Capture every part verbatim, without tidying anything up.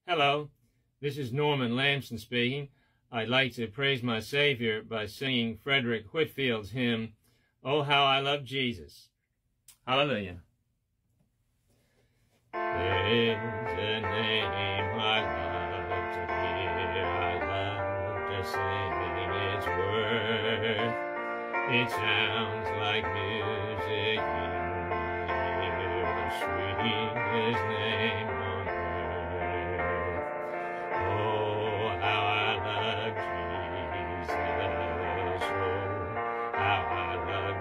Hello, this is Norman Lamson speaking. I'd like to praise my Savior by singing Frederick Whitfield's hymn, "Oh, How I Love Jesus." Hallelujah. There's a name I love to hear, I love to sing its worth. It sounds like music in my ear, the sweetest name on earth. Oh, how I love Jesus, oh, how I love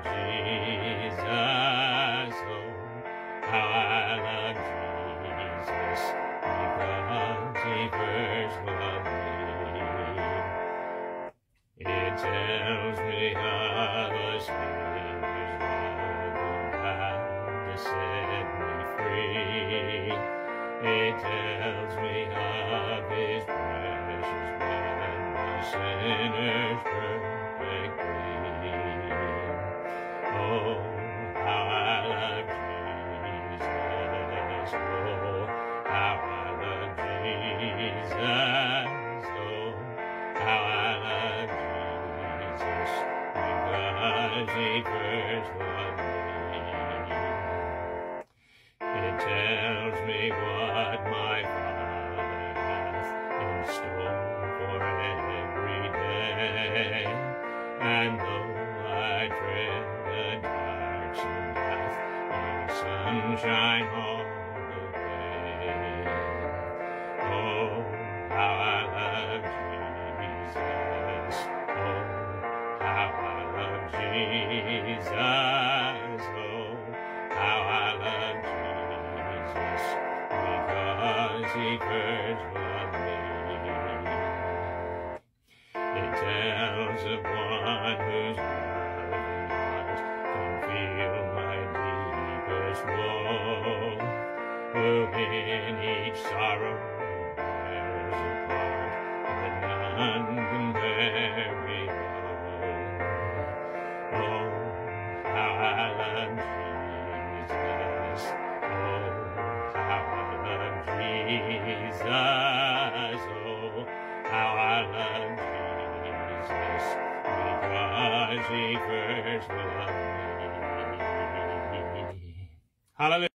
Jesus, oh, how I love Jesus, because he first loved me. It tells me of a Savior's love and how to set me free. It tells me of his precious blood, my sinner's perfect clean. Oh, how I love Jesus, oh, how I love Jesus, oh, how I love Jesus, because he first loved me. It tells me what my Father hath in store for every day, and though I tread the darksome path, in sunshine all the way. Oh, how I love Jesus, oh, how I love Jesus, oh, how I love Jesus, because he first loved me. It tells of one whose loving heart can feel my deepest woe, who in each sorrow bears a part that none can bear below. Oh, how I love Jesus, oh, how I love Jesus, oh, how I love Jesus, because he first loved me. Hallelujah.